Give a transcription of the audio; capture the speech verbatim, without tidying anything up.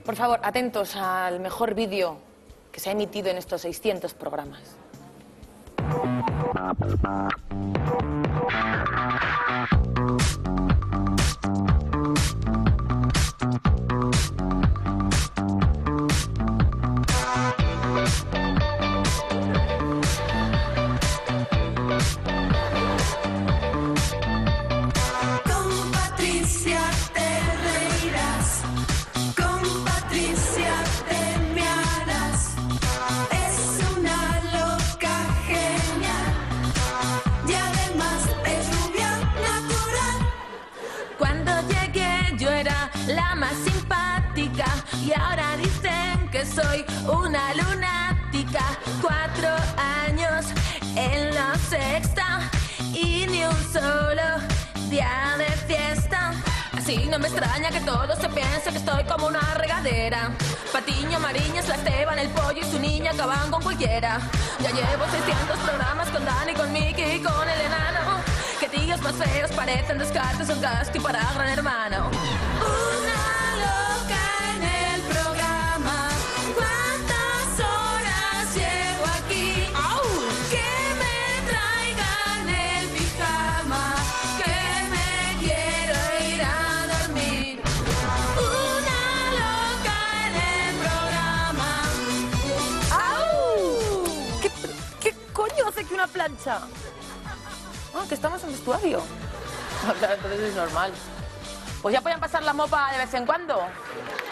Por favor, atentos al mejor vídeo que se ha emitido en estos seiscientos programas. La más simpática y ahora dicen que soy una lunática. Cuatro años en la sexta y ni un solo día de fiesta. Así no me extraña que todo se piense que estoy como una regadera. Patiño, Mariñas, la Esteban, el Pollo y su niña acaban con cualquiera. Ya llevo seiscientos programas con Dani, con Miki y con el enano. Que tíos más feos parecen descartes, son casting para Gran Hermano. Una loca en el programa. ¿Cuántas horas llevo aquí? ¡Au! Que me traigan el pijama, que me quiero ir a dormir. Una loca en el programa. ¡Au! ¿Qué, qué coño hace aquí una plancha? Ah, que estamos en vestuario. No, claro, entonces es normal. Pues ya pueden pasar la mopa de vez en cuando.